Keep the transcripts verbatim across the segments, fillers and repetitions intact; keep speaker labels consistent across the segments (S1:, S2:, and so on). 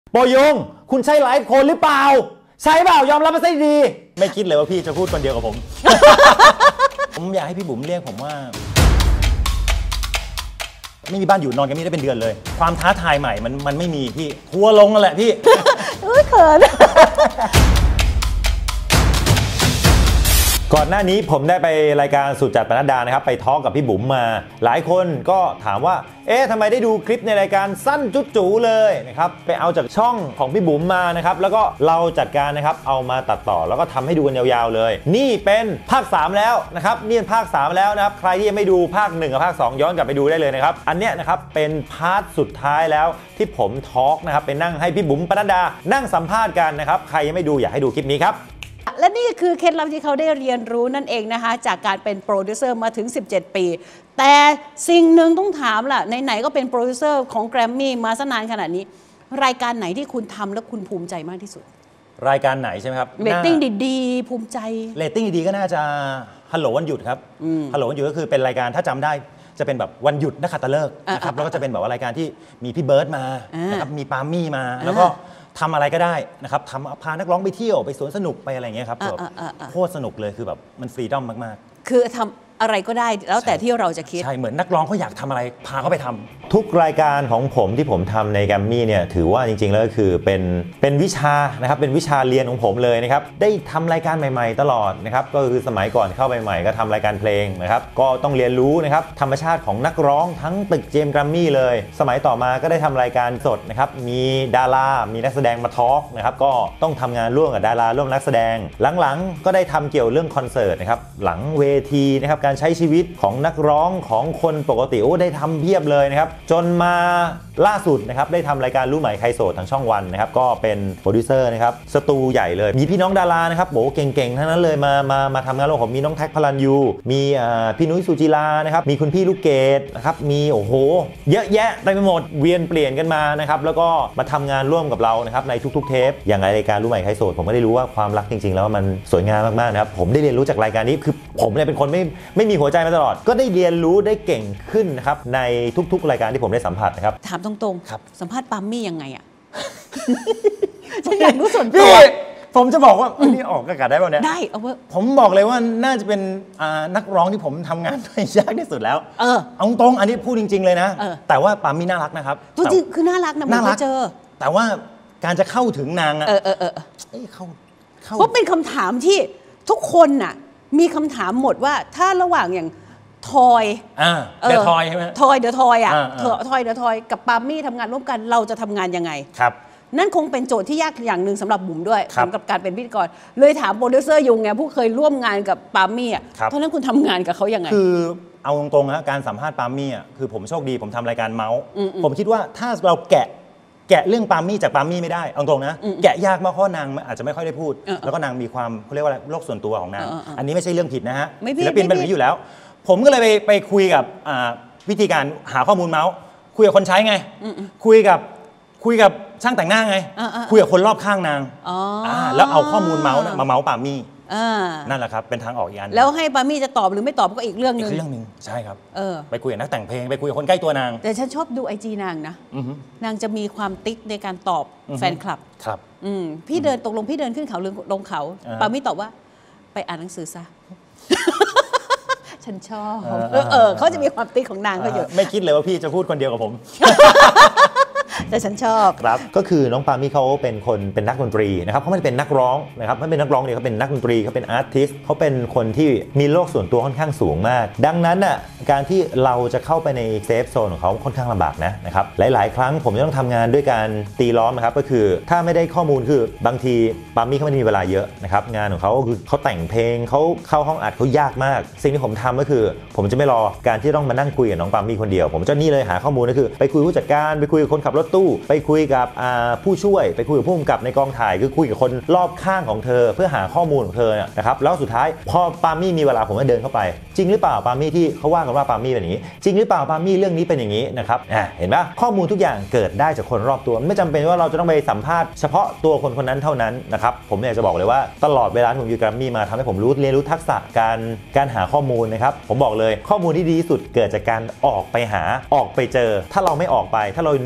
S1: โปยงคุณใช่ไลฟ์โค้ดหรือเปล่าใช่เปล่ายอมรับมาซะดีไม่คิดเลยว่าพี่จะพูดคนเดียวกับผม ผมอยากให้พี่บุ๋มเรียกผมว่าไม่มีบ้านอยู่นอนกันไม่ได้เป็นเดือนเลยความท้าทายใหม่มันมันไม่มีพี่ทัวลงนั่นแหละพี่
S2: เอ้ยเขิน
S1: ก่อนหน้านี้ผมได้ไปรายการสุดจัดปนัดดานะครับไปทอล์กกับพี่บุ๋มมาหลายคนก็ถามว่าเอ๊ะทำไมได้ดูคลิปในรายการสั้นจุ๊จูเลยนะครับไปเอาจากช่องของพี่บุ๋มมานะครับแล้วก็เราจัดการนะครับเอามาตัดต่อแล้วก็ทำให้ดูกันยาวๆเลยนี่เป็นภาคสามแล้วนะครับนี่เป็นภาคสามแล้วนะครับใครที่ยังไม่ดูภาคหนึ่งกับภาคสองย้อนกลับไปดูได้เลยนะครับอันเนี้ยนะครับเป็นพาร์ทสุดท้ายแล้วที่ผมทอล์กนะครับไปนั่งให้พี่บุ๋มปนัดดานั่งสัมภาษณ์กันนะครับใครยังไม่ดูอยากให้ดูคลิปนี้ครับ
S2: และนี่คือเคล็ดลับที่เขาได้เรียนรู้นั่นเองนะคะจากการเป็นโปรดิวเซอร์มาถึงสิบเจ็ดปีแต่สิ่งหนึ่งต้องถามล่ะไหนๆก็เป็นโปรดิวเซอร์ของแกรมมี่มาซะนานขนาดนี้รายการไหนที่คุณทำแล้วคุณภูมิใจมากที่สุด
S1: รายการไหนใช่ไหมครับ
S2: เรตติ้งดีๆภูมิใจ
S1: เรตติ้งดีๆก็น่าจะฮัลโหลวันหยุดครับฮัลโหลวันหยุดก็คือเป็นรายการถ้าจำได้จะเป็นแบบวันหยุดนักขัตฤกษ์นะครับแล้วก็จะเป็นแบบว่ารายการที่มีพี่เบิร์ดมานะครับมีปาล์มมี่มาแล้วก็ทำอะไรก็ได้นะครับทำพานักร้องไปเที่ยวไปสวนสนุกไปอะไรอย่างเงี้ยครับแบบโคตรสนุกเลยคือแบบมันฟรีดอมมาก
S2: ๆคือทำอะไรก็ได้แล้วแต่ที่เราจะคิด
S1: ใช่เหมือนนักร้องเขาอยากทำอะไรพาเขาไปทำทุกรายการของผมที่ผมทำในแกรมมี่เนี่ยถือว่าจริงๆแล้วก็คือเป็นเป็นวิชานะครับเป็นวิชาเรียนของผมเลยนะครับได้ทำรายการใหม่ๆตลอดนะครับก็คือสมัยก่อนเข้าไปใหม่ก็ทำรายการเพลงนะครับก็ต้องเรียนรู้นะครับธรรมชาติของนักร้องทั้งตึกเจมส์แกรมมี่เลยสมัยต่อมาก็ได้ทำรายการสดนะครับมีดารามีนักแสดงมาทอล์กนะครับก็ต้องทำงานร่วมกับดาราร่วมนักแสดงหลังๆก็ได้ทำเกี่ยวเรื่องคอนเสิร์ตนะครับหลังเวทีนะครับการใช้ชีวิตของนักร้องของคนปกติโอ้ได้ทำเพียบเลยนะครับจนมาล่าสุดนะครับได้ทำรายการรู้ไหมใครโสดทางช่องวันนะครับก็เป็นโปรดิวเซอร์นะครับสตูใหญ่เลยมีพี่น้องดารานะครับโอ้เก่งๆทั้งนั้นเลยมามามาทำงานร่วมผมมีน้องแท็กพลันยูมีพี่นุ้ยสุจิรานะครับมีคุณพี่ลูกเกดนะครับมีโอ้โหเยอะแยะเต็มไปหมดเวียนเปลี่ยนกันมานะครับแล้วก็มาทำงานร่วมกับเรานะครับในทุกๆเทปอย่างรายการรู้ไหมใครโสดผมก็ได้รู้ว่าความรักจริงๆแล้วมันสวยงามมากๆนะครับผมได้เรียนรู้จากรายการนี้คือผมเนี่ยเป็นคนไม่ไม่มีหัวใจมาตลอดก็ได้เรียนรู้ได้เก่งขึ้นนะครับในทุกๆรายการที่ผมได้สัมผัสนะครับ
S2: ถามตรง
S1: ๆ
S2: สัมภาษณ์ปาล์มมี่ยังไงอ่ะฉันอยากรู้ส่วนตัว
S1: ผมจะบอกว่านี่ออกอากาศได้ป่ะเนี่ย
S2: ได้เอาว่า
S1: ผมบอกเลยว่าน่าจะเป็นนักร้องที่ผมทำงานด้วยยากที่สุดแล้ว
S2: เออ
S1: เอาตรงอันนี้พูดจริงๆเลยนะแต่ว่าปาล์มมี่น่ารักนะครับ
S2: ตัวจริงคือน่ารักนะผมเคยเจอ
S1: แต่ว่าการจะเข้าถึงนางอะ
S2: เออเออเออ
S1: เข้า
S2: เพราะเป็นคำถามที่ทุกคนน่ะมีคำถามหมดว่าถ้าระหว่างอย่างทอย
S1: อ่าเดอะทอยใช่ไหม
S2: ทอยเดอะทอยอ่ะทอยเดอะทอยกับปาล์มมี่ทำงานร่วมกันเราจะทำงานยังไง
S1: ครับ
S2: นั่นคงเป็นโจทย์ที่ยากอย่างหนึ่งสำหรับบุ๋มด้วยสำหรับการเป็นพิธีกรเลยถามโปรดิวเซอร์ยุงไงผู้เคยร่วมงานกับปาล์มมี่อ่ะตอนนั้นคุณทำงานกับเขายังไง
S1: คือเอาตรงๆนะการสัมภาษณ์ปาล์มมี่อ่ะคือผมโชคดีผมทำรายการเมาส์ผมคิดว่าถ้าเราแกะแกะเรื่องปาล์มมี่จากปาล์มมี่ไม่ได้เอาตรงนะแกะยากมากเพราะนางอาจจะไม่ค่อยได้พูดแล้วก็นางมีความเขาเรียกว่าโลกส่วนตัวของนางอันนี้ไม่ใช่เรื่องผิดนะฮะศิลปินเป็นแบบนี้อยู่แล้วผมก็เลยไปไปคุยกับวิธีการหาข้อมูลเมาส์คุยกับคนใช้ไงคุยกับคุยกับช่างแต่งหน้าไงคุยกับคนรอบข้างนางแล้วเอาข้อมูลเมาส์มาเมาส์ปาล์มมี่นั่นแหละครับเป็นทางออกอีกอัน
S2: แล้วให้ปาล์มมี่จะตอบหรือไม่ตอบก็อีกเรื่องนึง
S1: อีกเรื่องนึงใช่ครับไปคุยกับนักแต่งเพลงไปคุยกับคนใกล้ตัวนาง
S2: แต่ฉันชอบดูไอจีนางนะนางจะมีความติ๊กในการตอบแฟนคลับ
S1: ครับ
S2: พี่เดินตกลงพี่เดินขึ้นเขาหรือลงเขาปาล์มมี่ตอบว่าไปอ่านหนังสือซะฉันชอบเออเขาจะมีความติ๊กของนางก็เยอะ
S1: ไม่คิดเลยว่าพี่จะพูดคนเดียวกับผม
S2: แต่ฉันชอบ
S1: ครับก็คือน้องปาล์มมี่เขาเป็นคนเป็นนักดนตรีนะครับเขาไม่ได้เป็นนักร้องนะครับไม่เป็นนักร้องเนี่ยเขาเป็นนักดนตรีเขาเป็นอาร์ติสต์เขาเป็นคนที่มีโลกส่วนตัวค่อนข้างสูงมากดังนั้นน่ะการที่เราจะเข้าไปในเซฟโซนของเขาค่อนข้างลำบากนะนะครับหลายๆครั้งผมจะต้องทำงานด้วยการตีล้อมนะครับก็คือถ้าไม่ได้ข้อมูลคือบางทีปาล์มมี่เขาไม่ได้มีเวลาเยอะนะครับงานของเขาคือเขาแต่งเพลงเขาเข้าห้องอัดเขายากมากสิ่งที่ผมทำก็คือผมจะไม่รอการที่ต้องมานั่งคุยกับน้องปาล์มมี่คนเดียวผมจะนี่เลยหาข้อมูลก็คือไปคุยผู้จัดการไปคุยกับคนขับรถตู้ไปคุยกับผู้ช่วยไปคุยกับผู้กำกับในกองถ่ายคือคุยกับคนรอบข้างของเธอเพื่อหาข้อมูลของเธอนะครับแล้วสุดท้ายพอปาล์มมี่มีเวลาผมก็เดินเข้าไปจริงหรือเปล่าปาล์มมี่ที่เขาว่ากันว่าปาล์มมี่เป็นอย่างนี้จริงหรือเปล่าปาล์มมี่เรื่องนี้เป็นอย่างนี้นะครับเห็นไหมข้อมูลทุกอย่างเกิดได้จากคนรอบตัวไม่จำเป็นว่าเราจะต้องไปสัมภาษณ์เฉพาะตัวคนคนนั้นเท่านั้นนะครับผมอยากจะบอกเลยว่าตลอดเวลาที่ผมอยู่แกรมมี่มาทำให้ผมรู้เรียนรู้ทักษะการการหาข้อมูลนะครับผมบอกเลยข้อมูลที่ดีที่สุดเกิดจากการออกไปหาออกไปเจอถ้าเราไม่ออกไปถ้าเรานั่ง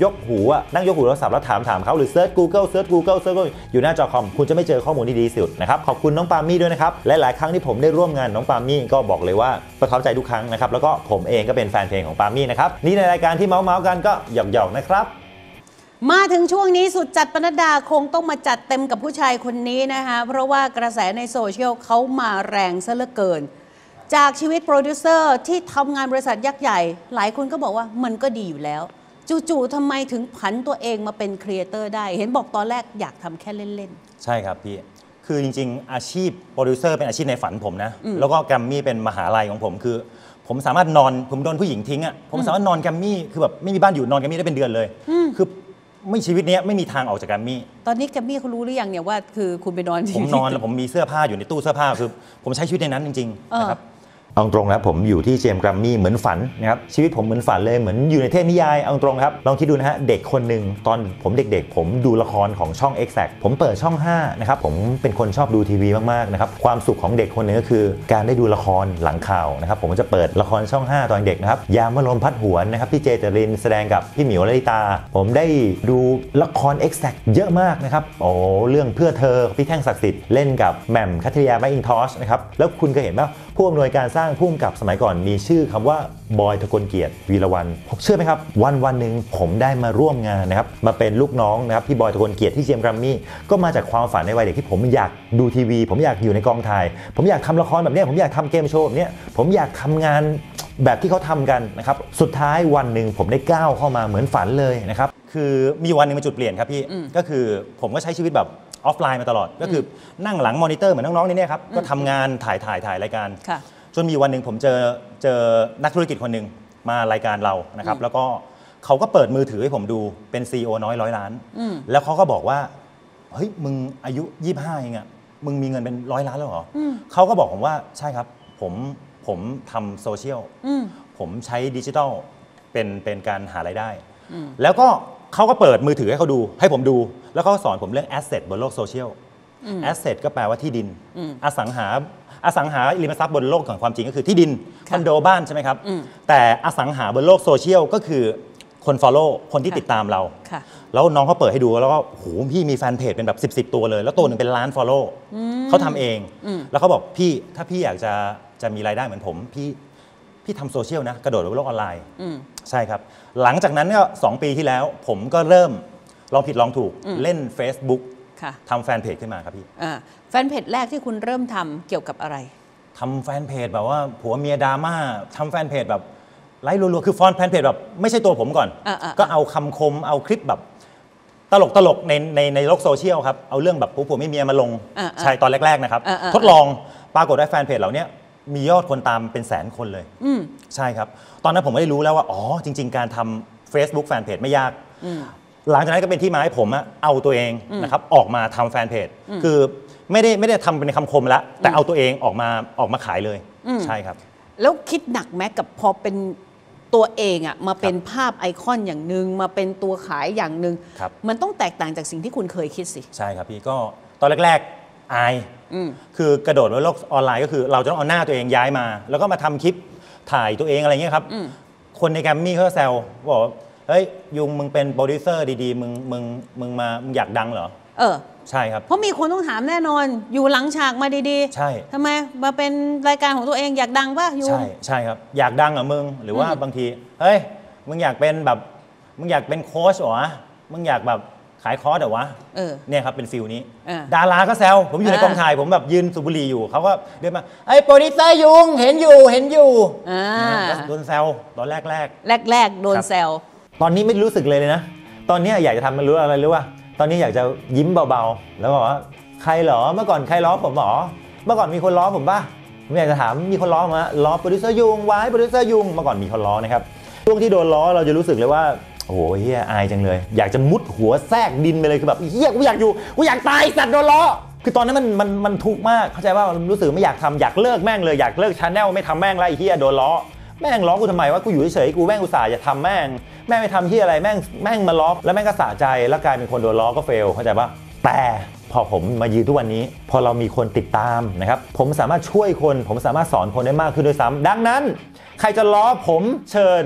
S1: ยกหูอะนั่งยกหูโทรศัพท์แล้วถามถามเขาหรือเซิร์ช Google เซิร์ช Google เซิร์ชอยู่หน้าจอคอมคุณจะไม่เจอข้อมูลที่ดีสุดนะครับขอบคุณน้องปามี่ด้วยนะครับและหลายครั้งที่ผมได้ร่วมงานน้องปามี่ก็บอกเลยว่าประทับใจทุกครั้งนะครับแล้วก็ผมเองก็เป็นแฟนเพลงของปามี่นะครับนี่ในรายการที่เมาส์เมาส์กันก็หยอกๆนะครับ
S2: มาถึงช่วงนี้สุดจัดปนัดดาคงต้องมาจัดเต็มกับผู้ชายคนนี้นะคะเพราะว่ากระแสในโซเชียลเขามาแรงซะเหลือเกินจากชีวิตโปรดิวเซอร์ที่ทำงานบริษัทยักษ์ใหญ่หลายคนก็บอกว่ามันก็ดีอยู่แล้วจู่ๆทำไมถึงผันตัวเองมาเป็นครีเอเตอร์ได้เห็นบอกตอนแรกอยากทำแค่เล่น
S1: ๆใช่ครับพี่คือจริงๆอาชีพโปรดิวเซอร์เป็นอาชีพในฝันผมนะแล้วก็แกรมมี่เป็นมหาลัยของผมคือผมสามารถนอนผมโดนผู้หญิงทิ้งอ่ะผมสามารถนอนแกรมมี่คือแบบไม่มีบ้านอยู่นอนแกรมมี่ได้เป็นเดือนเลยคือไม่ชีวิตนี้ไม่มีทางออกจากแกรมมี่
S2: ตอนนี้แกรมมี่เขารู้หรือยังเนี่ยว่าคือคุณไปนอน
S1: ผมนอนแล้วผมมีเสื้อผ้าอยู่ในตู้เสื้อผ้าคือผมใช้ชีวิตในนั้นจริงๆนะครับเอาตรงนะผมอยู่ที่เจมส์แกรมมี่เหมือนฝันนะครับชีวิตผมเหมือนฝันเลยเหมือนอยู่ในเทพนิยายเอาตรงครับลองคิดดูนะฮะเด็กคนหนึ่งตอนผมเด็กๆผมดูละครของช่อง Exact ผมเปิดช่องห้านะครับผมเป็นคนชอบดูทีวีมากๆนะครับความสุขของเด็กคนนึงก็คือการได้ดูละครหลังข่าวนะครับผมจะเปิดละครช่องห้าตอนเด็กนะครับยามวโรมพัดหวนนะครับพี่เจเจริญแสดงกับพี่หมิวลลิตาผมได้ดูละคร Exact เยอะมากนะครับโอ้เรื่องเพื่อเธอพี่แท่งศักดิ์สิทธิ์เล่นกับแหม่มคัทริยาแมคอินทอชนะครับแล้วคุณเคยเห็นป่ะผู้อำนวยการสร้างผู้กำกับสมัยก่อนมีชื่อคำว่าบอยทกลเกียรติวีรวรรณเชื่อไหมครับวันวันหนึ่งผมได้มาร่วมงานนะครับมาเป็นลูกน้องนะครับพี่บอยทกลเกียรติที่เจมส์แกรมมี่ก็มาจากความฝันในวัยเด็กที่ผมอยากดูทีวีผมอยากอยู่ในกองถ่ายผมอยากทำละครแบบนี้ผมอยากทำเกมโชว์แบบนี้ผมอยากทำงานแบบที่เขาทำกันนะครับสุดท้ายวันหนึ่งผมได้ก้าวเข้ามาเหมือนฝันเลยนะครับคือมีวันหนึ่งเป็นจุดเปลี่ยนครับพี่ก็คือผมก็ใช้ชีวิตแบบออฟไลน์มาตลอดก็คือนั่งหลังมอนิเตอร์เหมือนน้องๆนี่ครับก็ทำงานถ่ายถ่ายถ่ายรายการจนมีวันหนึ่งผมเจอเจอนักธุรกิจคนหนึ่งมารายการเรานะครับแล้วก็เขาก็เปิดมือถือให้ผมดูเป็น ซี อี โอ น้อยร้อยล้านแล้วเขาก็บอกว่าเฮ้ยมึงอายุยี่สิบห้าเองอะมึงมีเงินเป็นร้อยล้านแล้วเหรอเขาก็บอกผมว่าใช่ครับผมผมทำโซเชียลผมใช้ดิจิทัลเป็นเป็นการหารายได้แล้วก็เขาก็เปิดมือถือให้เขาดูให้ผมดูแล้วเขาสอนผมเรื่องแอสเซทบนโลกโซเชียลแอสเซทก็แปลว่าที่ดินอสังหาอสังหาริมทรัพย์บนโลกของความจริงก็คือที่ดินคอนโดบ้านใช่ไหมครับแต่อสังหาบนโลกโซเชียลก็คือคน follow คนที่ติดตามเราแล้วน้องเขาเปิดให้ดูแล้วก็โหพี่มีแฟนเพจเป็นแบบสิบสิบตัวเลยแล้วตัวหนึ่งเป็นล้าน follow เขาทำเองแล้วเขาบอกพี่ถ้าพี่อยากจะจะมีรายได้เหมือนผมพี่พี่ทำโซเชียลนะกระโดดไปบนโลกออนไลน์ใช่ครับหลังจากนั้นก็สองปีที่แล้วผมก็เริ่มลองผิดลองถูกเล่น Facebook ทำแฟนเพจขึ้นมาครับพี่
S2: แฟนเพจแรกที่คุณเริ่มทำเกี่ยวกับอะไร
S1: ทำแฟนเพจแบบว่าผัวเมียดราม่าทำแฟนเพจแบบไล่รัวๆคือฟอนต์แฟนเพจแบบไม่ใช่ตัวผมก่อนก็เอาคำคมเอาคลิปแบบตลกตลกในในในโลกโซเชียลครับเอาเรื่องแบบผัวไม่เมียมาลงใช่ตอนแรกๆนะครับทดลองปรากฏว่าแฟนเพจเหล่านี้มียอดคนตามเป็นแสนคนเลยใช่ครับตอนนั้นผมไม่ได้รู้แล้วว่าอ๋อจริงๆการทำ Facebook แฟนเพจไม่ยากหลังจากนั้นก็เป็นที่มาให้ผมเอาตัวเองนะครับออกมาทำแฟนเพจคือไม่ได้ไม่ได้ทำเป็นคำคมละแต่เอาตัวเองออกมาออกมาขายเลยใช่ครับ
S2: แล้วคิดหนักไหมกับพอเป็นตัวเองอ่ะมาเป็นภาพไอคอนอย่างหนึ่งมาเป็นตัวขายอย่างหนึ่งมันต้องแตกต่างจากสิ่งที่คุณเคยคิดสิ
S1: ใช่ครับพี่ก็ตอนแรกๆอายคือกระโดดในโลกออนไลน์ก็คือเราจะต้องเอาหน้าตัวเองย้ายมาแล้วก็มาทำคลิปถ่ายตัวเองอะไรเงี้ยครับคนในแกรมมี่เขาแซวบอกเฮ้ยยุงมึงเป็นโปรดิวเซอร์ดีๆมึงมึงมึงมามึงอยากดังเหรอ
S2: เออ
S1: ใช่ครับ
S2: เพราะมีคนต้องถามแน่นอนอยู่หลังฉากมาดี
S1: ๆใช่
S2: ทำไมมาเป็นรายการของตัวเองอยากดังป่ะยุง
S1: ใช่ใช่ครับอยากดังเหรอมึงหรือว่าบางทีเฮ้ยมึงอยากเป็นแบบมึงอยากเป็นโค้ชเหรอมึงอยากแบบขายคอร์สเหรอวะเนี่ยครับเป็นฟิลนี้ดาราก็แซวผมอยู่ในกองถ่ายผมแบบยืนสูบบุหรี่อยู่เขาก็เดินมาไอ้โปรดิวเซอร์ยุงเห็นอยู่เห็นอยู่โดนแซวตอนแรกแรก
S2: แรกแรกโดนแซว
S1: ตอนนี้ไม่รู้สึกเลยเลยนะตอนนี้อยากจะทำมันรู้อะไรรู้ว่าตอนนี้อยากจะยิ้มเบาๆแล้วบอกว่าใครเหรอเมื่อก่อนใครล้อผมหรอเมื่อก่อนมีคนล้อผมป่ะผมอยากจะถามมีคนล้อมาล้อโปรดิวเซอร์ยุงไว้โปรดิวเซอร์ยุงเมื่อก่อนมีคนล้อนะครับช่วงที่โดนล้อเราจะรู้สึกเลยว่าโอ้โหเฮียอายจังเลยอยากจะมุดหัวแทรกดินไปเลยคือแบบเฮียกูอยากอยู่กูอยากตายสัตว์โดนล้อคือตอนนั้นมันมันมันทุกข์มากเข้าใจว่ารู้สึกไม่อยากทำอยากเลิกแม่งเลยอยากเลิกชาแนลไม่ทำแม่งแล้วไอ้เฮียโดนล้อแม่งล้อกูทำไมวะกูอยู่เฉยๆกูแม่งอุตส่าห์จะทำแม่งแม่งไม่ทำที่อะไรแม่งแม่งมาล้อแล้วแม่งก็สะใจแล้วกลายเป็นคนโดนล้อก็เฟลเข้าใจปะแต่พอผมมายืนทุกวันนี้พอเรามีคนติดตามนะครับผมสามารถช่วยคนผมสามารถสอนคนได้มากขึ้นด้วยซ้ำดังนั้นใครจะล้อผมเชิญ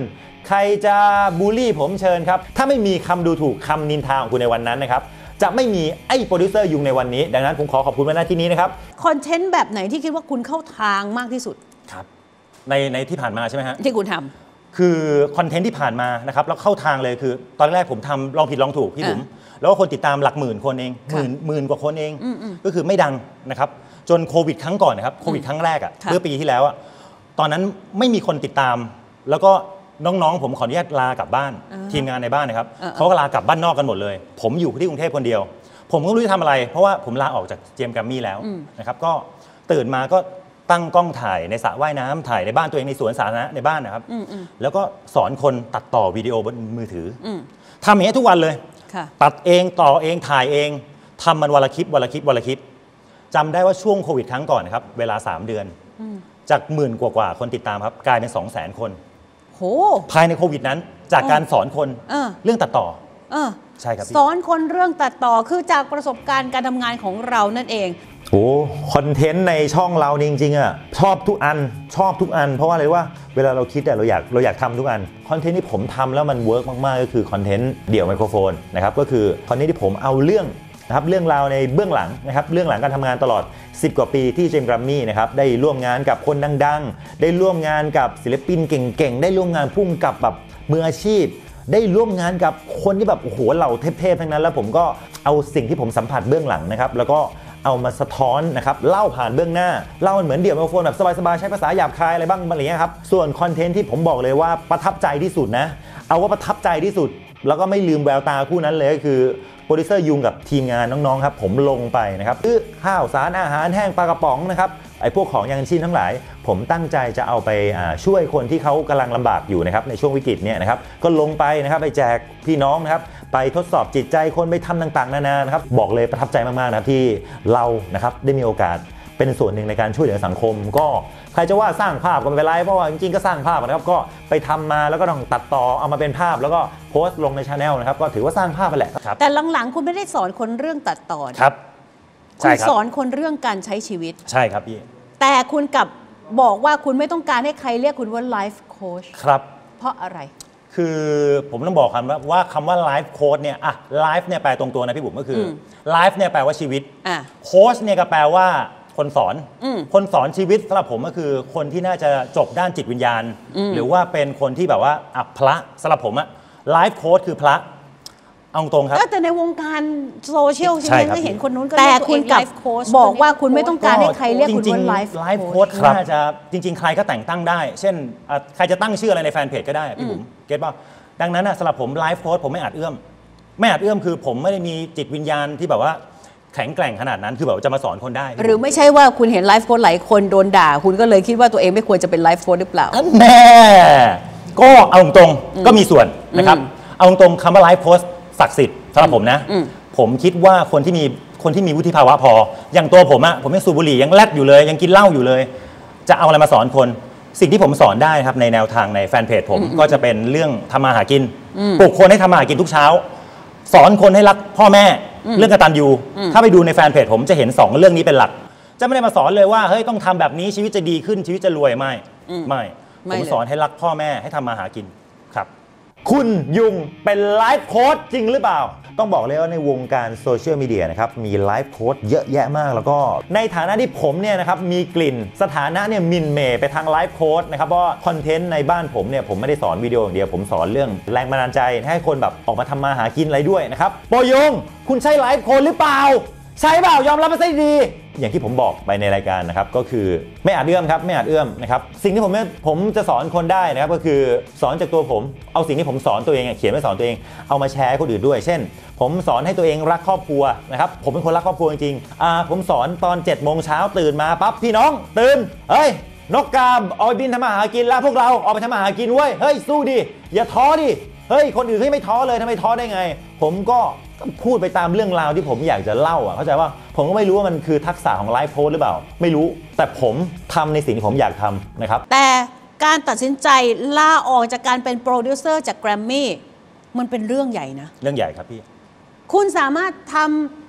S1: ใครจะบูลลี่ผมเชิญครับถ้าไม่มีคำดูถูกคำนินทาของคุณในวันนั้นนะครับจะไม่มีไอ้โปรดิวเซอร์ยุงในวันนี้ดังนั้นผมขอขอบคุณไว้ณที่นี้นะครับ
S2: คอนเทนต์แบบไหนที่คิดว่าคุณเข้าทางมากที่สุด
S1: ครับในในที่ผ่านมาใช่ไหมฮะ
S2: ที่คุณท
S1: ำคือคอนเทนต์ที่ผ่านมานะครับแล้วเข้าทางเลยคือตอนแรกผมทำลองผิดลองถูกพี่บุ๋มแล้วก็คนติดตามหลักหมื่นคนเองหมื่นหมื่นกว่าคนเองก็คือไม่ดังนะครับจนโควิดครั้งก่อนนะครับโควิดครั้งแรกอ่ะเมื่อปีที่แล้วอ่ะตอนนั้นไม่มีคนติดตามแล้วก็น้องๆผมขออนุญาตลากลับบ้านทีมงานในบ้านนะครับเขาก็ลากลับบ้านนอกกันหมดเลยผมอยู่ที่กรุงเทพคนเดียวผมก็ไม่รู้จะทำอะไรเพราะว่าผมลาออกจากเจมส์แกรมมี่แล้วนะครับก็ตื่นมาก็ตั้งกล้องถ่ายในสระว่ายน้ำถ่ายในบ้านตัวเองในสวนสาธารณะในบ้านนะครับแล้วก็สอนคนตัดต่อวิดีโอบนมือถือทำอย่างนี้ทุกวันเลยตัดเองต่อเองถ่ายเองทำมันวันละคลิปวันละคลิปวันละคลิปจำได้ว่าช่วงโควิดครั้งก่อนนะครับเวลาสามเดือนจากหมื่นกว่าๆคนติดตามครับกลายเป็นสองแสนคน
S2: โห
S1: ภายในโควิดนั้นจากการสอนคนเรื่องตัดต่อใช่ครับ
S2: สอนคนเรื่องตัดต่อคือจากประสบการณ์การทำงานของเรานั่นเอง
S1: โอ้คอนเทนต์ในช่องเราจริงๆอ่ะชอบทุกอันชอบทุกอันเพราะว่าอะไรว่าเวลาเราคิดแต่เราอยากเราอยากทำทุกอันคอนเทนต์ที่ผมทำแล้วมันเวิร์กมากๆก็คือคอนเทนต์เดี่ยวไมโครโฟนนะครับก็คือคอนเทนต์ที่ผมเอาเรื่องนะครับเรื่องราวในเบื้องหลังนะครับเรื่องหลังการทำงานตลอดสิบกว่าปีที่เจมส์แกรมมี่นะครับได้ร่วมงานกับคนดังๆได้ร่วมงานกับศิลปินเก่งๆได้ร่วมงานพุ่งกับแบบมืออาชีพได้ร่วมงานกับคนที่แบบโอ้โหเหล่าเทพๆทั้งนั้นแล้วผมก็เอาสิ่งที่ผมสัมผัสเบื้องหลังนะครับแล้วก็เอามาสะท้อนนะครับเล่าผ่านเบื้องหน้าเล่าเหมือนเดี่ยวไมโครโฟนแบบสบายๆใช้ภาษาหยาบคายอะไรบ้างอะไรเงี้ยครับส่วนคอนเทนต์ที่ผมบอกเลยว่าประทับใจที่สุดนะเอาว่าประทับใจที่สุดแล้วก็ไม่ลืมแววตาคู่นั้นเลยก็คือโปรดิวเซอร์ยุงกับทีมงานน้องๆครับผมลงไปนะครับซื้อข้าวสารอาหารแห้งปลากระป๋องนะครับไอ้พวกของยังชีพทั้งหลายผมตั้งใจจะเอาไปช่วยคนที่เขากำลังลำบากอยู่นะครับในช่วงวิกฤตเนี่ยนะครับก็ลงไปนะครับไปแจกพี่น้องนะครับไปทดสอบจิตใจคนไปทำต่างๆนานานะครับบอกเลยประทับใจมากๆนะครับที่เรานะครับได้มีโอกาสเป็นส่วนหนึ่งในการช่วยเหลือสังคมก็ใครจะว่าสร้างภาพก็ไม่เป็นไรเพราะว่าจริงๆก็สร้างภาพนะครับก็ไปทำมาแล้วก็ต้องตัดต่อเอามาเป็นภาพแล้วก็โพสต์ลงในชาแนลนะครับก็ถือว่าสร้างภาพไปแหละครับ
S2: แต่หลังๆคุณไม่ได้สอนคนเรื่องตัดต่อ
S1: ครับ
S2: คุณสอนคนเรื่องการใช้ชีวิต
S1: ใช่ครับพี่
S2: แต่คุณกลับบอกว่าคุณไม่ต้องการให้ใครเรียกคุณว่าไลฟ์โค้ช
S1: ครับ
S2: เพราะอะไร
S1: คือผมต้องบอกคำว่าว่าคำว่าไลฟ์โค้ชเนี่ยอะไลฟ์เนี่ยแปลตรงตัวนะพี่บุ๋มก็คือไลฟ์เนี่ยแปลว่าชีวิตโค้ชเนี่ยก็แปลว่าคนสอนคนสอนชีวิตสำหรับผมก็คือคนที่น่าจะจบด้านจิตวิญญาณหรือว่าเป็นคนที่แบบว่าอัพพระสำหรับผมอะไลฟ์โค้ชคือพระเอาตรงครับ
S2: แต่ในวงการโซเชียลใช่ไหมก็เห็นคนนู้นก็แต่คุณกลับบอกว่าคุณไม่ต้องการให้ใครเรียกคุณว่าไลฟ์
S1: ไลฟ์โค้ชน่าจะจริงๆใครก็แต่งตั้งได้เช่นใครจะตั้งชื่ออะไรในแฟนเพจก็ได้พี่บุ๋มเก็ตป่ะดังนั้นสำหรับผมไลฟ์โค้ชผมไม่อาจเอื้อมไม่อาจเอื้อมคือผมไม่ได้มีจิตวิญญาณที่แบบว่าแข็งแกร่งขนาดนั้นคือแบบจะมาสอนคนได้
S2: หรือไม่ใช่ว่าคุณเห็นไลฟ์โค้ชหลายคนโดนด่าคุณก็เลยคิดว่าตัวเองไม่ควรจะเป็นไลฟ์โค้ชหรือเปล่า
S1: แน่ก็เอาตรงก็มีส่วนนะครับเอาตรงคำว่าไลฟ์โค้ชศักดิ์สิทธิ์สำหรับผมนะผมคิดว่าคนที่มีคนที่มีวุฒิภาวะพออย่างตัวผมอะผมยังสูบบุหรี่ยังแลดอยู่เลยยังกินเหล้าอยู่เลยจะเอาอะไรมาสอนคนสิ่งที่ผมสอนได้ครับในแนวทางในแฟนเพจผมก็จะเป็นเรื่องทำมาหากินปลุกคนให้ทำมาหากินทุกเช้าสอนคนให้รักพ่อแม่เรื่องกตัญญูถ้าไปดูในแฟนเพจผมจะเห็นสองเรื่องนี้เป็นหลักจะไม่ได้มาสอนเลยว่าเฮ้ยต้องทำแบบนี้ชีวิตจะดีขึ้นชีวิตจะรวยไม่ไม่ผมสอนให้รักพ่อแม่ให้ทำมาหากินครับคุณยุงเป็นไลฟ์โค้ชจริงหรือเปล่าต้องบอกเลยว่าในวงการโซเชียลมีเดียนะครับมีไลฟ์โค้ชเยอะแยะมากแล้วก็ในฐานะที่ผมเนี่ยนะครับมีกลิ่นสถานะเนี่ยมินเมย์ไปทางไลฟ์โค้ชนะครับเพราะคอนเทนต์ในบ้านผมเนี่ยผมไม่ได้สอนวิดีโออย่างเดียวผมสอนเรื่องแรงบันดาลใจให้คนแบบออกมาทำมาหากินอะไรด้วยนะครับโปรยงคุณใช่ไลฟ์โค้ชหรือเปล่าใช่เปล่ายอมรับมาซะดีอย่างที่ผมบอกไปในรายการนะครับก็คือไม่อาจเอื้อมครับไม่อาจเอื้อมนะครับสิ่งที่ผมผมจะสอนคนได้นะครับก็คือสอนจากตัวผมเอาสิ่งที่ผมสอนตัวเองเขียนไว้สอนตัวเองเอามาแชร์ให้คนอื่นด้วยเช่นผมสอนให้ตัวเองรักครอบครัวนะครับผมเป็นคนรักครอบครัวจริงๆอ่าผมสอนตอนเจ็ดโมงเช้าตื่นมาปั๊บพี่น้องตื่นเฮ้ยนกกาออกบินทำมาหากินแล้วพวกเราออกไปทำมาหากินเว้ยเฮ้ยสู้ดิอย่าท้อดิเฮ้ยคนอื่นเขาไม่ท้อเลยทำไมท้อได้ไงผมก็พูดไปตามเรื่องราวที่ผมอยากจะเล่าอ่ะเข้าใจว่าผมก็ไม่รู้ว่ามันคือทักษะของไลฟ์โค้ชหรือเปล่าไม่รู้แต่ผมทำในสิ่งที่ผมอยากทำนะครับ
S2: แต่การตัดสินใจลาออกจากการเป็นโปรดิวเซอร์จากแกรมมี่มันเป็นเรื่องใหญ่นะ
S1: เรื่องใหญ่ครับพี่
S2: คุณสามารถท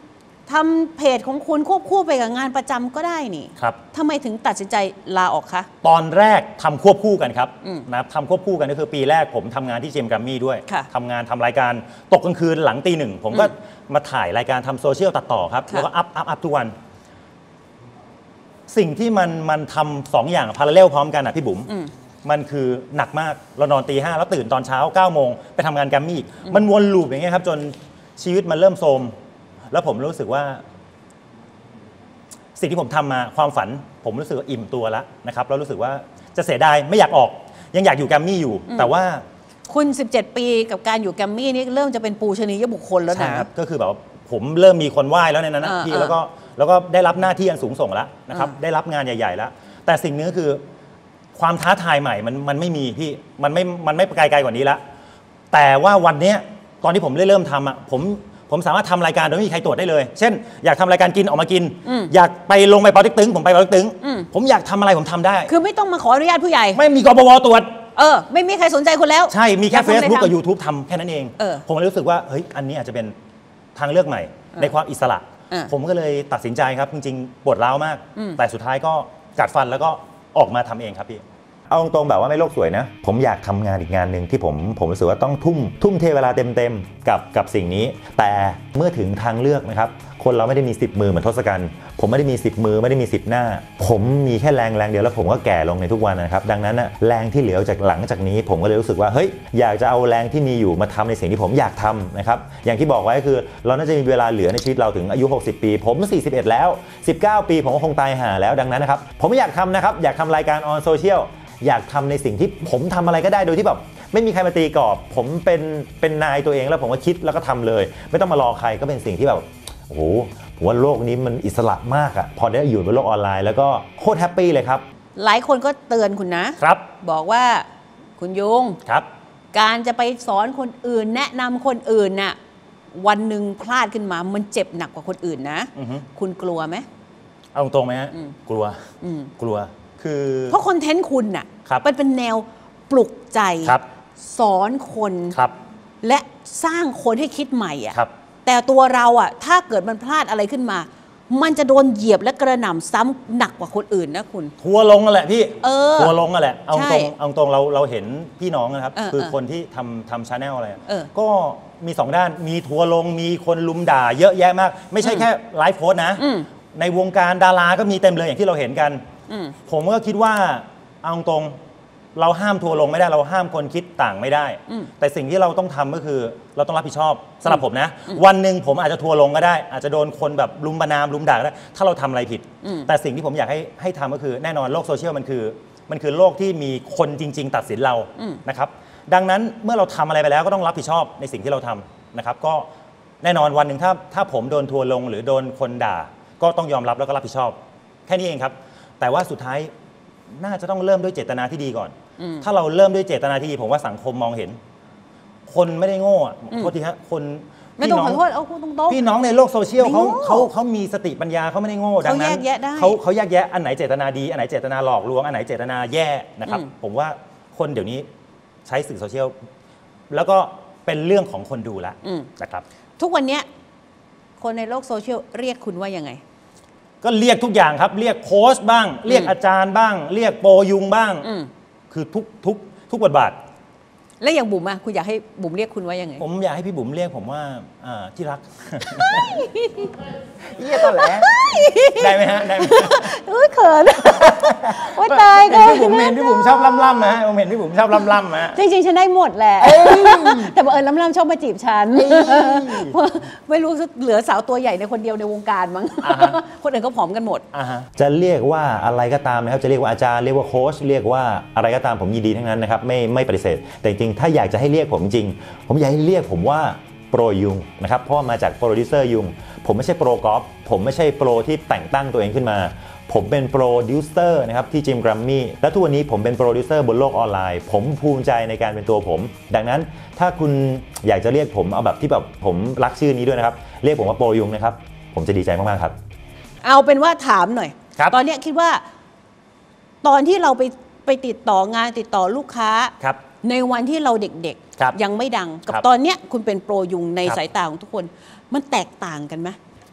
S2: ทำเพจของคุณควบคู่ไปกับงานประจำก็ได้นี่
S3: ครับ
S2: ทำไมถึงตัดสินใจลาออกคะ
S3: ตอนแรกทำควบคู่กันครับนะทำควบคู่กันก็คือปีแรกผมทำงานที่เจมส์แกรมมี่ด้วยทำงานทำรายการตกกลางคืนหลังตีหนึ่งผมก็มาถ่ายรายการทำโซเชียลตัดต่อครับแล้วก็อัพอัพอัพทุกวันสิ่งที่มันมันทำสองอย่างพาราเลลพร้อมกันอ่ะพี่บุ๋มมันคือหนักมากเรานอนตีห้าแล้วตื่นตอนเช้าเก้าโมงไปทำงานแกรมมี่มันวนลูปอย่างเงี้ยครับจนชีวิตมันเริ่มโทรมแล้วผมรู้สึกว่าสิ่งที่ผมทำมาความฝันผมรู้สึกว่าอิ่มตัวแล้วนะครับแล้วรู้สึกว่าจะเสียดายไม่อยากออกยังอยากอยู่แกรมมี่อยู่แต่ว่า
S2: คุณสิบเจ็ดปีกับการอยู่แกรมมี่นี่เริ่มจะเป็นปูชนียบุคคลแล้วนะ
S3: ใช่ครับก็คือแบบผมเริ่มมีคนไหว้แล้วในนั้นนะพี่แล้วก็แล้วก็ได้รับหน้าที่อันสูงส่งแล้วนะครับได้รับงานใหญ่ๆแล้วแต่สิ่งนี้คือความท้าทายใหม่มันมันไม่มีพี่มันไม่มันไม่ไกลๆกว่านี้แล้วแต่ว่าวันนี้ตอนที่ผมเริ่มทำอ่ะผมผมสามารถทำรายการโดยไม่มีใครตรวจได้เลยเช่นอยากทำรายการกินออกมากินอยากไปลงไปปอติ๊กตึงผมไปปอติ๊กตึงผมอยากทำอะไรผมทำได้
S2: คือไม่ต้องมาขออนุญาตผู้ใหญ่
S3: ไม่มีกบวตรวจ
S2: เออไม่มีใครสนใจคุณแล้ว
S3: ใช่มีแค่ Facebook กับ YouTube ทำแค่นั้นเองผมเลยรู้สึกว่าเฮ้ยอันนี้อาจจะเป็นทางเลือกใหม่ในความอิสระผมก็เลยตัดสินใจครับจริงๆปวดร้าวมากแต่สุดท้ายก็กัดฟันแล้วก็ออกมาทำเองครับพี่
S1: เอาตรงๆแบบว่าไม่โลกสวยนะผมอยากทำงานอีกงานหนึ่งที่ผมผมรู้สึกว่าต้องทุ่มทุ่มเทเวลาเต็มๆกับกับสิ่งนี้แต่เมื่อถึงทางเลือกนะครับคนเราไม่ได้มีสิบมือเหมือนทศกัณฐ์ผมไม่ได้มีสิบมือไม่ได้มีสิบหน้าผมมีแค่แรงแรงเดียวแล้วผมก็แก่ลงในทุกวันนะครับดังนั้นนะแรงที่เหลือจากหลังจากนี้ผมก็เลยรู้สึกว่าเฮ้ยอยากจะเอาแรงที่มีอยู่มาทำในสิ่งที่ผมอยากทำนะครับอย่างที่บอกไว้คือเราน่าจะมีเวลาเหลือในชีวิตเราถึงอายุหกสิบปีผมสี่สิบเอ็ดแล้วสิบเก้าปีผมก็คงตายห่าแล้วดังนั้นนะครับผมอยากทำนะครับอยากทำรายการออนโซเชียลอยากทำในสิ่งที่ผมทำอะไรก็ได้โดยที่แบบไม่มีใครมาตีกรอบผมเป็นเป็นนายตัวเองแล้วผมก็คิดแล้วก็ทำเลยไม่ต้องมารอใครก็เป็นสิ่งที่แบบโอ้โหผมว่าโลกนี้มันอิสระมากอะพอได้อยู่บนโลกออนไลน์แล้วก็โคตรแฮปปี้เลยครับ
S2: หลายคนก็เตือนคุณนะครับบอกว่าคุณยุง
S3: ครับ
S2: การจะไปสอนคนอื่นแนะนำคนอื่นน่ะวันหนึ่งพลาดขึ้นมามันเจ็บหนักกว่าคนอื่นนะคุณกลัวไหม
S3: เอาตรงไหมฮะกลัวกลัวคือ
S2: เพราะคอนเทนต์คุณน่ะเป็นเป็นแนวปลุกใจสอนคนและสร้างคนให้คิดใหม่อ่ะแต่ตัวเราอ่ะถ้าเกิดมันพลาดอะไรขึ้นมามันจะโดนเหยียบและกระหน่ำซ้ำหนักกว่าคนอื่นนะคุณ
S3: ทัวลงกันแหละพี่ทัวลงกันแหละเอาตรงเอาตรงเราเราเห็นพี่น้องนะครับคือคนที่ทำทำชาแนลอะไรก็มีสองด้านมีทัวลงมีคนลุมด่าเยอะแยะมากไม่ใช่แค่ไลฟ์โพสต์นะในวงการดาราก็มีเต็มเลยอย่างที่เราเห็นกันผมก็คิดว่าเอาตรงเราห้ามทัวลงไม่ได้เราห้ามคนคิดต่างไม่ได้แต่สิ่งที่เราต้องทำก็คือเราต้องรับผิดชอบสำหรับผมนะวันหนึ่งผมอาจจะทัวลงก็ได้อาจจะโดนคนแบบลุมประณามลุมด่าก็ได้ถ้าเราทำอะไรผิดแต่สิ่งที่ผมอยากให้ให้ทำก็คือแน่นอนโลกโซเชียลมันคือมันคือโลกที่มีคนจริงๆตัดสินเรานะครับดังนั้นเมื่อเราทำอะไรไปแล้วก็ต้องรับผิดชอบในสิ่งที่เราทำนะครับก็แน่นอนวันหนึ่งถ้าถ้าผมโดนทัวลงหรือโดนคนด่าก็ต้องยอมรับแล้วก็รับผิดชอบแค่นี้เองครับแต่ว่าสุดท้ายน่าจะต้องเริ่มด้วยเจตนาที่ดีก่อนถ้าเราเริ่มด้วยเจตนาที่ดีผมว่าสังคมมองเห็นคนไม่ได้โง่โทษทีฮะคน
S2: ไม่ต้องขอโทษเอาตรงๆ
S3: พี่น้องในโลกโซเชียลเขาเขาเขามีสติปัญญาเขาไม่ได้โง่ดังนั้นเขาเขาแยกแยะอันไหนเจตนาดีอันไหนเจตนาหลอกลวงอันไหนเจตนาแย่นะครับผมว่าคนเดี๋ยวนี้ใช้สื่อโซเชียลแล้วก็เป็นเรื่องของคนดูแล้วนะครับ
S2: ทุกวันนี้คนในโลกโซเชียลเรียกคุณว่ายังไง
S3: ก็เรียกทุกอย่างครับเรียกโค้ชบ้างเรียกอาจารย์บ้างเรียกโปรยุงบ้างคือทุกทุกทุกบทบาท
S2: แล้วอย่างบุ๋มอะคุณอยากให้บุ๋มเรียกคุณว่ายังไง
S3: ผมอยากให้พี่บุ๋มเรียกผมว่าที่รักเยี่ยตอนแหลได้ไหมฮะได้ไหม
S2: เฮ้ยเขินว่าตายก็
S3: พี่บุ๋มเห็นพี่บุ๋มชอบล่ำๆนะผมเห็นพี่บุ๋มชอบล่ำๆนะ
S2: จริงๆฉันได้หมดแหละแต่บังเอิญล่ำๆชอบมาจีบฉันไม่รู้เหลือสาวตัวใหญ่ในคนเดียวในวงการมั้งคนอื่นก็ผอมกันหมด
S1: จะเรียกว่าอะไรก็ตามนะครับจะเรียกว่าอาจารย์เรียกว่าโค้ชเรียกว่าอะไรก็ตามผมยินดีทั้งนั้นนะครับไม่ไม่ปฏิเสธแต่จริงๆถ้าอยากจะให้เรียกผมจริงผมอยากให้เรียกผมว่าโปรยุงนะครับเพราะมาจากโปรดิวเซอร์ยุงผมไม่ใช่โปรกอล์ฟผมไม่ใช่โปรที่แต่งตั้งตัวเองขึ้นมาผมเป็นโปรดิวเซอร์นะครับที่จิมแกรมมี่และทุกวันนี้ผมเป็นโปรดิวเซอร์บนโลกออนไลน์ผมภูมิใจในการเป็นตัวผมดังนั้นถ้าคุณอยากจะเรียกผมเอาแบบที่แบบผมรักชื่อนี้ด้วยนะครับเรียกผมว่าโปรยุงนะครับผมจะดีใจมากๆครับ
S2: เอาเป็นว่าถามหน่อยตอนนี้คิดว่าตอนที่เราไปไปติดต่องานติดต่อลูกค้าในวันที่เราเด็กๆยังไม่ดังกับตอนนี้คุณเป็นโปรยุงในสายตาของทุกคนมันแตกต่างกันไหม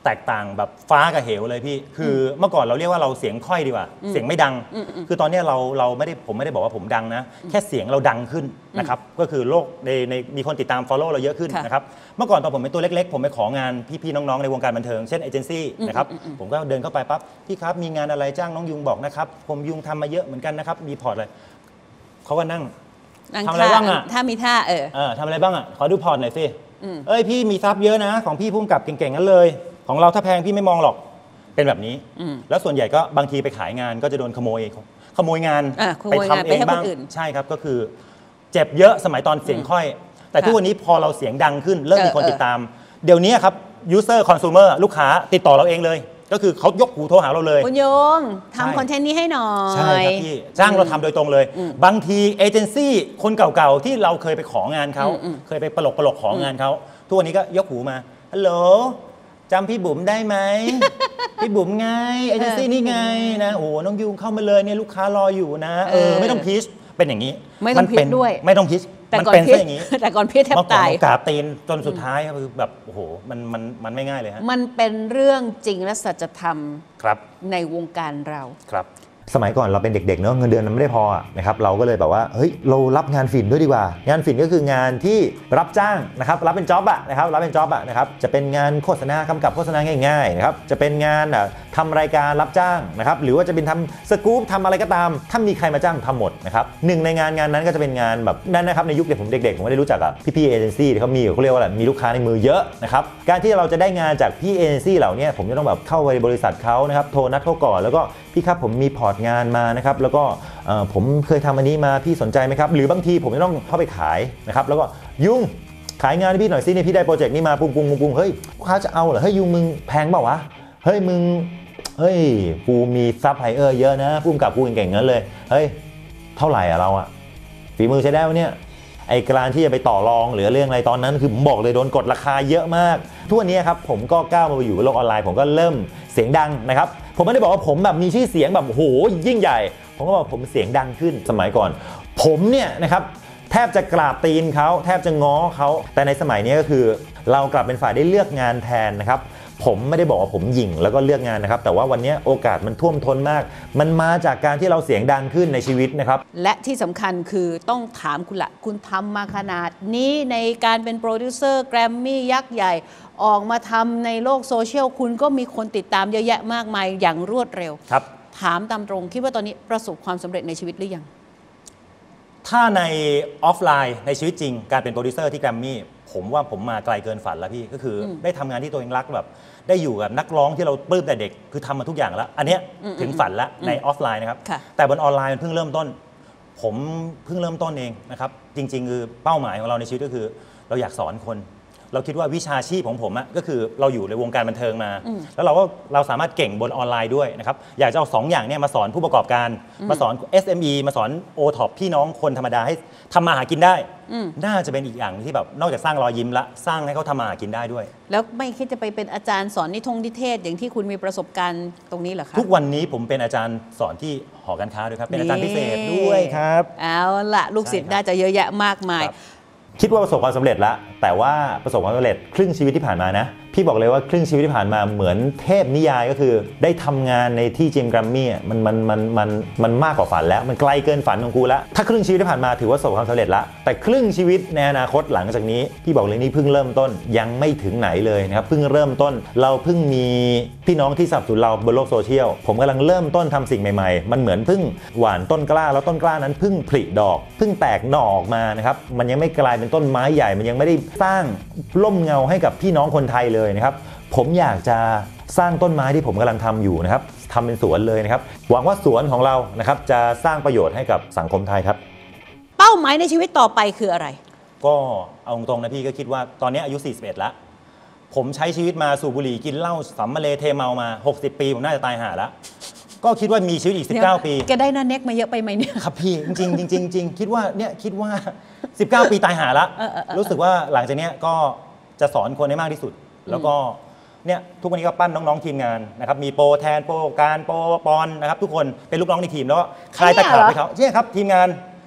S3: แตกต่างแบบฟ้ากับเหวเลยพี่คือเมื่อก่อนเราเรียกว่าเราเสียงค่อยดีกว่าเสียงไม่ดังคือตอนนี้เราเราไม่ได้ผมไม่ได้บอกว่าผมดังนะแค่เสียงเราดังขึ้นนะครับก็คือโลกในในมีคนติดตาม follow เราเยอะขึ้นนะครับเมื่อก่อนตอนผมเป็นตัวเล็กๆผมไปของานพี่ๆน้องๆในวงการบันเทิงเช่นเอเจนซี่นะครับผมก็เดินเข้าไปปั๊บพี่ครับมีงานอะไรจ้างน้องยุงบอกนะครับผมยุงทำมาเยอะเหมือนกันนะครับมีพอร์ตอะไรเขาก็นั่งทำอะไรบ้างอ่ะ
S2: ถ้ามีท่าเออ
S3: เออทำอะไรบ้างอ่ะขอดูพอร์ตหน่อยสิเอ้ยพี่มีทรัพย์เยอะนะของพี่พุ่งกับเก่งๆนั้นเลยของเราถ้าแพงพี่ไม่มองหรอกเป็นแบบนี้แล้วส่วนใหญ่ก็บางทีไปขายงานก็จะโดนขโมยขโมยงานไปทำเองบ้างใช่ครับก็คือเจ็บเยอะสมัยตอนเสียงค่อยแต่ทุกวันนี้พอเราเสียงดังขึ้นเริ่มมีคนติดตามเดี๋ยวนี้ครับยูเซอร์คอน sumer ลูกค้าติดต่อเราเองเลยก็คือเขายกหูโทรหาเราเลย
S2: คุณยงทำคอนเทนต์นี้ให้หน่อย
S3: ใช่ครับพี่จ้างเราทำโดยตรงเลยบางทีเอเจนซี่คนเก่าๆที่เราเคยไปของานเขาเคยไปปลกปลกของานเขาทุกวันนี้ก็ยกหูมาฮัลโหลจำพี่บุ๋มได้ไหม พี่บุ๋มไงเอเจนซี่นี่ไงนะโอ้น้องยูเข้ามาเลยเนี่ยลูกค้ารออยู่นะเออไม่ต้องพิชเป็นอย่างนี้
S2: ไม่ต้องพิชด้วย
S3: ไม่ต้องพิช
S2: แต่ก่อนพิชแต่ก่อนพิชแทบตาย
S3: กาตีนจนสุดท้ายคือแบบโอ้โหมันมันมันไม่ง่ายเลยฮะ
S2: มันเป็นเรื่องจริงและสัจธรรม
S3: ครับ
S2: ในวงการเรา
S3: ครับ
S1: สมัยก่อนเราเป็นเด็กๆเนอะเงินเดือนมันไม่ได้พอนะครับเราก็เลยแบบว่าเฮ้ยเรารับงานฝิ่นด้วยดีกว่างานฝิ่นก็คืองานที่รับจ้างนะครับรับเป็นจ็อบอะนะครับรับเป็นจ็อบอะนะครับจะเป็นงานโฆษณากำกับโฆษณาง่ายๆนะครับจะเป็นงานทำรายการรับจ้างนะครับหรือว่าจะเป็นทำสกู๊ปทำอะไรก็ตามถ้ามีใครมาจ้างทำหมดนะครับหนึ่งในงานงานนั้นก็จะเป็นงานแบบนั้นนะครับในยุคเด็กผมเด็กๆผมไม่ได้รู้จักอะพี่ๆเอเจนซี่ที่เขามีเขาเรียกว่าอะไรมีลูกค้าในมือเยอะนะครับการที่เราจะได้งานจากพี่เอเจนซี่เหล่านี้ผมจะต้องแบบเข้าไปบริษัทเขานะครับโทรนัดเขาก่อนแล้วก็พี่ครับผมมีพอร์ตงานมานะครับแล้วก็ผมเคยทำอันนี้มาพี่สนใจไหมครับหรือบางทีผมจะต้องเข้าไปขายนะครับแล้วก็ยุ่งขายงานให้พี่หน่อยสิเนี่ยพี่ได้โปรเจกต์นี้มาปุ้งปุ้งปุ้งปุ้งเฮ้ยลูกค้าจะเอาเหรอเฮ้ยยุ่งมึงแพงเปล่าวะเฮ้ยมึงเฮ้ยกูมีซัพพลายเออร์เยอะนะปุ้มกับกูเก่งๆงั้นเลยเฮ้ยเท่าไหร่อะเราอะฝีมือใช้ได้ไหมเนี่ยไอ้การที่จะไปต่อรองหรือเรื่องอะไรตอนนั้นคือผมบอกเลยโดนกดราคาเยอะมากทุกวันนี้ครับผมก็ก้าวมาอยู่บนโลกออนไลน์ผมก็เริ่มเสียงดังนะครับผมไม่ได้บอกว่าผมแบบมีชื่อเสียงแบบโหยิ่งใหญ่ผมก็บอกผมเสียงดังขึ้นสมัยก่อนผมเนี่ยนะครับแทบจะกราบตีนเขาแทบจะง้อเขาแต่ในสมัยนี้ก็คือเรากลับเป็นฝ่ายได้เลือกงานแทนนะครับผมไม่ได้บอกว่าผมหยิ่งแล้วก็เลือกงานนะครับแต่ว่าวันนี้โอกาสมันท่วมท้นมากมันมาจากการที่เราเสียงดังขึ้นในชีวิตนะครับ
S2: และที่สำคัญคือต้องถามคุณละคุณทำมาขนาดนี้ในการเป็นโปรดิวเซอร์แกรมมี่ยักษ์ใหญ่ออกมาทำในโลกโซเชียลคุณก็มีคนติดตามเยอะแยะมากมายอย่างรวดเร็ว
S3: ครับ
S2: ถามตามตรงคิดว่าตอนนี้ประสบความสำเร็จในชีวิตหรือยัง
S3: ถ้าในออฟไลน์ในชีวิตจริงการเป็นโปรดิวเซอร์ที่แกรมมี่ผมว่าผมมาไกลเกินฝันแล้วพี่ก็คือได้ทำงานที่ตัวเองรักแบบได้อยู่กับนักร้องที่เราปลื้มแต่เด็กคือทำมาทุกอย่างแล้วอันเนี้ยถึงฝันแล้วในออฟไลน์นะครับแต่บนออนไลน์มันเพิ่งเริ่มต้นผมเพิ่งเริ่มต้นเองนะครับจริงๆคือเป้าหมายของเราในชีวิตก็คือเราอยากสอนคนเราคิดว่าวิชาชีพของผมอะก็คือเราอยู่ในวงการบันเทิงมาแล้วเราก็เราสามารถเก่งบนออนไลน์ด้วยนะครับอยากจะเอาสองอย่างนี้มาสอนผู้ประกอบการมาสอน เอส เอ็ม อี มาสอน โอ ท็อป พี่น้องคนธรรมดาให้ทำมาหากินได้น่าจะเป็นอีกอย่างที่แบบนอกจากสร้างรอยยิ้มละสร้างให้เขาทำมาหากินได้ด้วย
S2: แล้วไม่คิดจะไปเป็นอาจารย์สอนนิทงนิเทศอย่างที่คุณมีประสบการณ์ตรงนี้เหรอคะ
S3: ทุกวันนี้ผมเป็นอาจารย์สอนที่หอการค้าด้วยครับเป็นอาจารย์พิเศษด้วยครับ
S2: เอาละลูกศิษย์น่าจะเยอะแยะมากมาย
S1: คิดว่าประสบความสำเร็จแล้วแต่ว่าประสบความสำเร็จครึ่งชีวิตที่ผ่านมานะพี่บอกเลยว่าครึ่งชีวิตที่ผ่านมาเหมือนเทพนิยายก็คือได้ทำงานในที่จิมแกรมมี่มันมันมันมันมันมากกว่าฝันแล้วมันไกลเกินฝันของกูแล้วถ้าครึ่งชีวิตที่ผ่านมาถือว่าประสบความสำเร็จแล้วแต่ครึ่งชีวิตในอนาคตหลังจากนี้พี่บอกเลยนี่เพิ่งเริ่มต้นยังไม่ถึงไหนเลยนะครับเพิ่งเริ่มต้นเราเพิ่งมีพี่น้องที่สนับสนุนเราบนโลกโซเชียลผมกำลังเริ่มต้นทำสิ่งใหม่ๆมันเหมือนเพิ่งหว่านต้นกล้าแล้วต้นกล้านั้นเพิ่งผลิดอกเพิ่งแตกหน่อออกมานะครับมันยังไม่กลายเป็นต้นไม้ใหญ่มันยังไม่ได้สร้างร่มเงาให้กับพี่น้องคนไทยเลยนะครับผมอยากจะสร้างต้นไม้ที่ผมกำลังทำอยู่นะครับทำเป็นสวนเลยนะครับหวังว่าสวนของเรานะครับจะสร้างประโยชน์ให้กับสังคมไทยครับ
S2: เป้าหมายในชีวิตต่อไปคืออะไร
S3: ก็เอาตรงๆนะพี่ก็คิดว่าตอนนี้อายุสี่สิบเอ็ดแล้วผมใช้ชีวิตมาสูบบุหรี่กินเหล้าสัมมาเลเทเมามาหกสิบปีผมน่าจะตายห่าแล้วก็คิดว่ามีชีวิตอีกสิบเก้าปี
S2: แกได้หน้าเน็กมาเยอะไปไหมเนี่ย
S3: ครับพี่จริงๆจริงๆจริงคิดว่าเนี่ยคิดว่าสิบเก้าปีตายห่าแล้วรู้สึกว่าหลังจากนี้ก็จะสอนคนให้มากที่สุดแล้วก็เนี่ยทุกวันนี้ก็ปั้นน้องๆทีมงานนะครับมีโปรแทนโปรการโปรปอนนะครับทุกคนเป็นลูกน้องในทีมแล้วก็คลายตะขาบให้เขาใช่ครับทีมงาน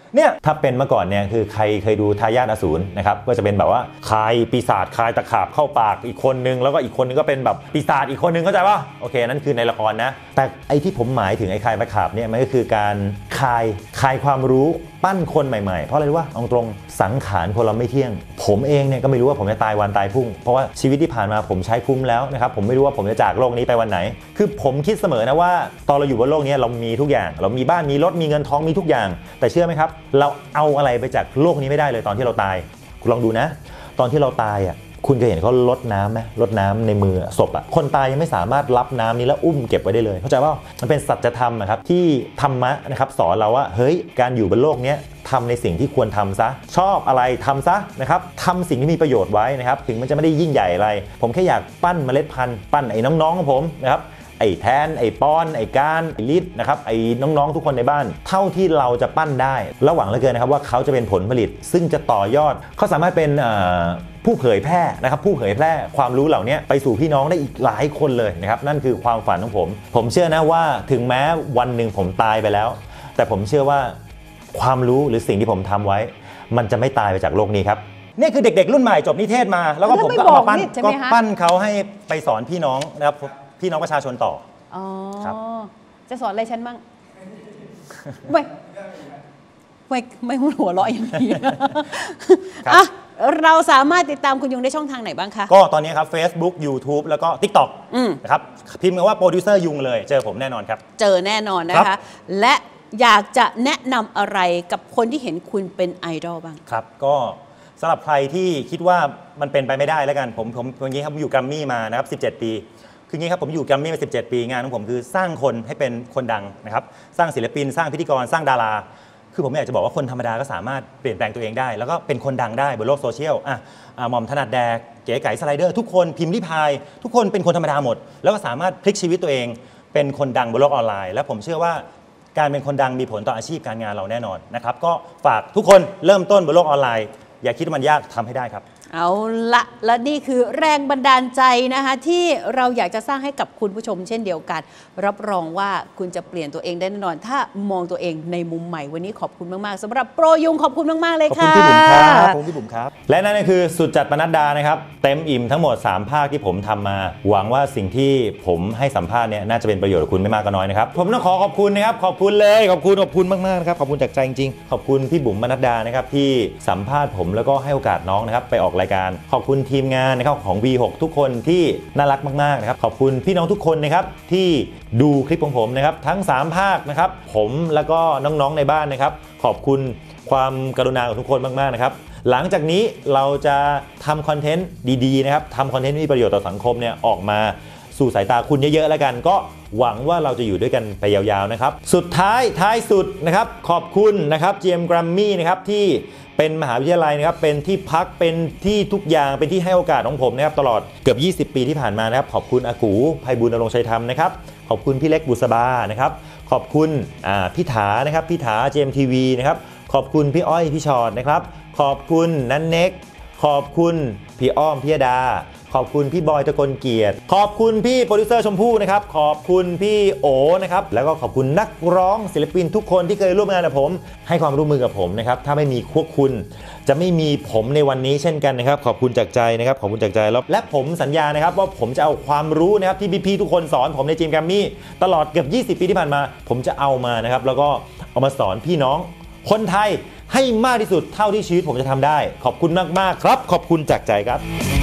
S3: เนี่ย
S1: ถ้าเป็นเมื่อก่อนเนี่ยคือใครเคยดูทายาทอสูรนะครับก็จะเป็นแบบว่าคายปีศาจคายตะขาบเข้าปากอีกคนนึงแล้วก็อีกคนนึงก็เป็นแบบปีศาจอีกคนนึงเข้าใจป่ะโอเคนั่นคือในละครนะแต่ไอ้ที่ผมหมายถึงไอ้คายตะขาบเนี่ยมันก็คือการคายคายความรู้ปั้นคนใหม่ๆเพราะอะไรรู้ป่ะเอาตรงสังขารคนเราไม่เที่ยงผมเองเนี่ยก็ไม่รู้ว่าผมจะตายวันตายพรุ่งเพราะว่าชีวิตที่ผ่านมาผมใช้คุ้มแล้วนะครับผมไม่รู้ว่าผมจะจากโลกนี้ไปวันไหนคือผมคิดเสมอนะว่าตอนเราอยู่บนโลกนี้เรามีทุกอย่างเรามีบ้านมีรถมีเงินทองมีทุกอย่างแต่เชื่อไหมครับเราเอาอะไรไปจากโลกนี้ไม่ได้เลยตอนที่เราตายคุณลองดูนะตอนที่เราตายอ่ะคุณเคยเห็นเขาลดน้ำไหมลดน้ำในมือศพอ่ะคนตายยังไม่สามารถรับน้ำนี้แล้วอุ้มเก็บไว้ได้เลยเข้าใจว่ามันเป็นสัจธรรมนะครับที่ธรรมะนะครับสอนเราว่าเฮ้ยการอยู่บนโลกนี้ทำในสิ่งที่ควรทำซะชอบอะไรทำซะนะครับทำสิ่งที่มีประโยชน์ไว้นะครับถึงมันจะไม่ได้ยิ่งใหญ่อะไรผมแค่อยากปั้นเมล็ดพันธุ์ปั้นไอ้น้องๆของผมนะครับไอ้แทนไอ้ป้อนไอ้การไอ้ลิศนะครับไอ้น้องๆทุกคนในบ้านเท่าที่เราจะปั้นได้และหวังเหลือเกินนะครับว่าเขาจะเป็นผลผลิตซึ่งจะต่อยอดเขาสามารถเป็นผู้เผยแพร่นะครับผู้เผยแพร่ความรู้เหล่านี้ไปสู่พี่น้องได้อีกหลายคนเลยนะครับนั่นคือความฝันของผมผมเชื่อนะว่าถึงแม้วันหนึ่งผมตายไปแล้วแต่ผมเชื่อว่าความรู้หรือสิ่งที่ผมทำไว้มันจะไม่ตายไปจากโลกนี้ครับ
S3: นี่คือเด็กๆรุ่นใหม่จบนิเทศมาแล้วก็ผมก็เอามาปั้นก็ปั้นเขาให้ไปสอนพี่น้องนะครับพี่น้องประชาชนต่อ
S2: อ๋อ
S3: ครับ
S2: จะสอนอะไรฉันบ้างไม่ไม่ไม่หัวเราะอย่างนี้อ่ะเราสามารถติดตามคุณยุงได้ช่องทางไหนบ้างคะ
S3: ก็ตอนนี้ครับ Facebook YouTube แล้วก็ TikTok นะครับพิมพ์คำว่าโปรดิวเซอร์ยุงเลยเจอผมแน่นอนครับ
S2: เจอแน่นอนนะคะและอยากจะแนะนำอะไรกับคนที่เห็นคุณเป็นไอดอลบ้าง
S3: ครับก็สำหรับใครที่คิดว่ามันเป็นไปไม่ได้แล้วกันผมผมอย่างนี้ครับอยู่แกรมมี่มานะครับสิบเจ็ดปีคืองี้ครับผมอยู่แกรมมี่มาสิบเจ็ดปีงานของผมคือสร้างคนให้เป็นคนดังนะครับสร้างศิลปินสร้างพิธีกรสร้างดาราคือผมอยากจะบอกว่าคนธรรมดาก็สามารถเปลี่ยนแปลงตัวเองได้แล้วก็เป็นคนดังได้บนโลกโซเชียลอ่ะหม่อมถนัดแดกเก๋ไก๋สไลเดอร์ทุกคนพิมพ์ริพายทุกคนเป็นคนธรรมดาหมดแล้วก็สามารถพลิกชีวิตตัวเองเป็นคนดังบนโลกออนไลน์และผมเชื่อว่าการเป็นคนดังมีผลต่ออาชีพการงานเราแน่นอนนะครับก็ฝากทุกคนเริ่มต้นบนโลกออนไลน์อย่าคิดว่ามันยากทำให้ได้ครับ
S2: เอาละและนี่คือแรงบันดาลใจนะคะที่เราอยากจะสร้างให้กับคุณผู้ชมเช่นเดียวกันรับรองว่าคุณจะเปลี่ยนตัวเองได้แน่นอนถ้ามองตัวเองในมุมใหม่วันนี้ขอบคุณมากๆสำหรับโปรยุงขอบคุณมากๆเลยค่ะ
S1: ขอบคุณพี่บุ๋มครับขอบคุณพี่บุ๋มครับและนั่นก็คือสุดจัดปนัดดานะครับเต็มอิ่มทั้งหมดสามภาคที่ผมทำมาหวังว่าสิ่งที่ผมให้สัมภาษณ์เนี่ยน่าจะเป็นประโยชน์กับคุณไม่มากก็น้อยนะครับผมต้องขอขอบคุณนะครับขอบคุณเลยขอบคุณขอบคุณมากๆนะครับขอบคุณจากใจจริงๆขอบคุณพี่บุ๋มปนัดดานะครับที่สัมภาษณ์ผมแล้วก็ให้โอกาสน้องนะครับไปออกรายการขอบคุณทีมงานนะครับของ วี หก ทุกคนที่น่ารักมากๆนะครับขอบคุณพี่น้องทุกคนนะครับที่ดูคลิปของผมนะครับทั้งสามภาคนะครับผมแล้วก็น้องๆในบ้านนะครับขอบคุณความกรุณาของทุกคนมากๆนะครับหลังจากนี้เราจะทำคอนเทนต์ดีๆนะครับทำคอนเทนต์ที่มีประโยชน์ต่อสังคมเนี่ยออกมาสู่สายตาคุณเยอะๆแล้วกันก็หวังว่าเราจะอยู่ด้วยกันไปยาวๆนะครับสุดท้ายท้ายสุดนะครับขอบคุณนะครับ จี เอ็ม Grammy นะครับที่เป็นมหาวิทยาลัยนะครับเป็นที่พักเป็นที่ทุกอย่างเป็นที่ให้โอกาสของผมนะครับตลอดเกือบยี่สิบปีที่ผ่านมานะครับขอบคุณอากูไพบูลย์ ณรงค์ชัยธรรมนะครับขอบคุณพี่เล็กบุษบานะครับขอบคุณพี่ถานะครับพี่ถา จี เอ็ม ที วี นะครับขอบคุณพี่อ้อยพี่ชอดนะครับขอบคุณนันเน็กขอบคุณพี่อ้อมพิยดาขอบคุณพี่บอยตะกลเกียรติขอบคุณพี่โปรดิวเซอร์ชมพู่นะครับขอบคุณพี่โอนะครับแล้วก็ขอบคุณนักร้องศิลปินทุกคนที่เคยร่วมงานกับผมให้ความร่วมมือกับผมนะครับถ้าไม่มีพวกคุณจะไม่มีผมในวันนี้เช่นกันนะครับขอบคุณจากใจนะครับขอบคุณจากใจแล้วและผมสัญญานะครับว่าผมจะเอาความรู้นะครับที่พี่ๆทุกคนสอนผมใน จี เอ็ม Grammy ตลอดเกือบยี่สิบปีที่ผ่านมาผมจะเอามานะครับแล้วก็เอามาสอนพี่น้องคนไทยให้มากที่สุดเท่าที่ชีวิตผมจะทำได้ขอบคุณมากๆครับขอบคุณจากใจครับ